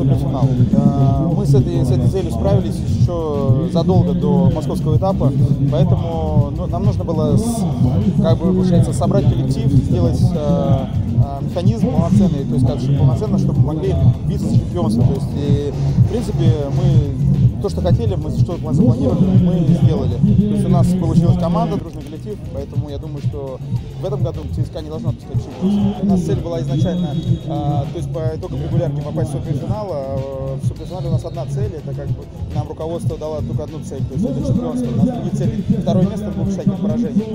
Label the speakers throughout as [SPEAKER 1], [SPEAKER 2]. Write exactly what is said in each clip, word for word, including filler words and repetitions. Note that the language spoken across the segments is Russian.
[SPEAKER 1] суперфинал. Мы с этой, с этой целью справились еще задолго до московского этапа, поэтому ну, нам нужно было с, как бы, получается, собрать коллектив, сделать э, э, механизм полноценный, то есть как же полноценно, чтобы мы могли биться за чемпионство. То есть, и, в принципе, мы то, что хотели, мы что мы запланировали, мы сделали. То есть у нас получилась команда, дружный коллектив, поэтому я думаю, что в этом году ЦСКА не должна отпускать чемпионство. У нас цель была изначально, э, то есть по итогам регулярки попасть в суперфинал, а в суперфинале у нас одна цель, это как бы нам руководство дало только одну цель, то есть это чемпионство. У нас другие цели. Второе место в двух всяких поражениях.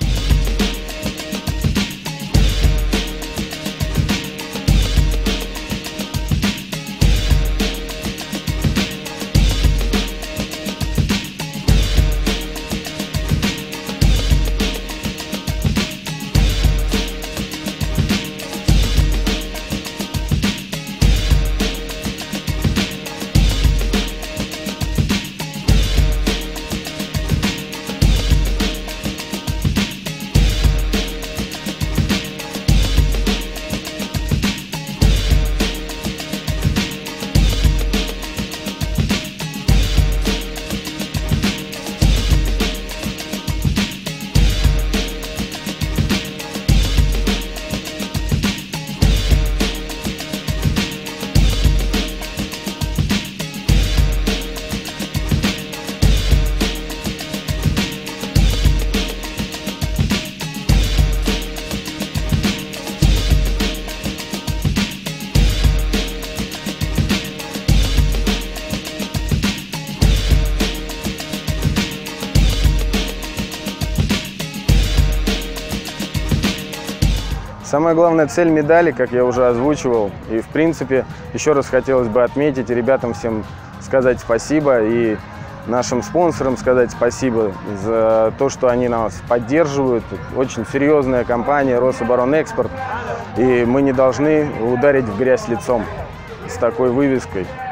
[SPEAKER 2] Самая главная цель медали, как я уже озвучивал, и в принципе еще раз хотелось бы отметить, ребятам всем сказать спасибо и нашим спонсорам сказать спасибо за то, что они нас поддерживают. Очень серьезная компания Рособоронэкспорт, и мы не должны ударить в грязь лицом с такой вывеской.